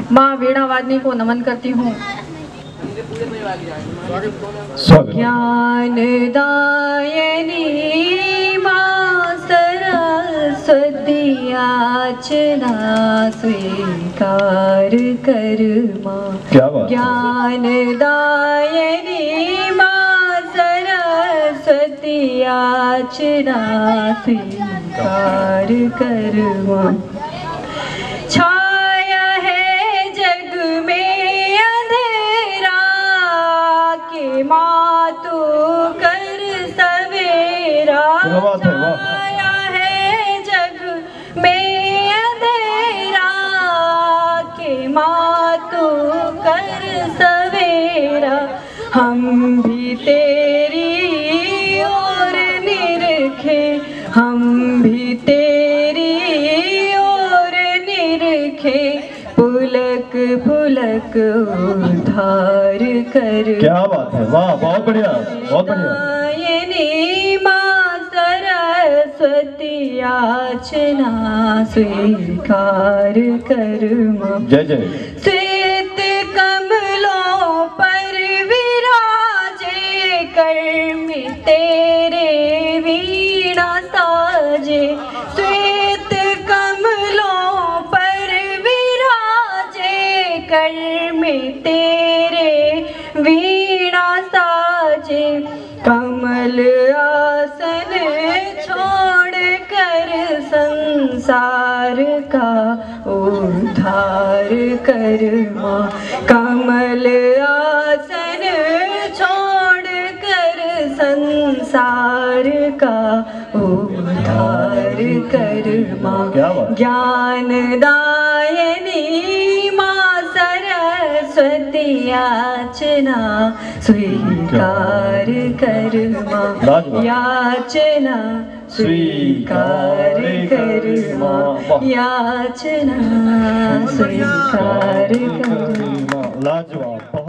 माँ वीणा वादनी को नमन करती हूँ। ज्ञानदायिनी माँ सरस्वती याचना स्वीकार कर माँ। ज्ञानदायिनी माँ सरस्वती याचना स्वीकार कर माँ। छाया है जग में अंधेरा के माँ तू कर सवेरा। छाया है जग में अंधेरा के माँ तू कर सवेरा। हम भी तेरी ओर निरखे, हम भी तेरी ओर निरखे, पुलक पुलक उद्धार कर। क्या बात है, वाह, बहुत बढ़िया, बहुत बढ़िया। माँ सरस्वती याचना स्वीकार कर माँ। जय जय। श्वेत कमलों पर विराजे, कर में तेरे वीणा साजे। श्वेत कमलों पर विराजे, कर में तेरे वीणा साजे। कमल आसन छोड़ कर संसार का उद्धार कर माँ। कमल आसन छोड़ कर संसार का उद्धार कर माँ। ज्ञानदायिनी माँ सरस्वती याचना स्वीकार कर माँ। याचना स्वीकार कर माँ। याचना स्वीकार कर माँ। लाजवाब।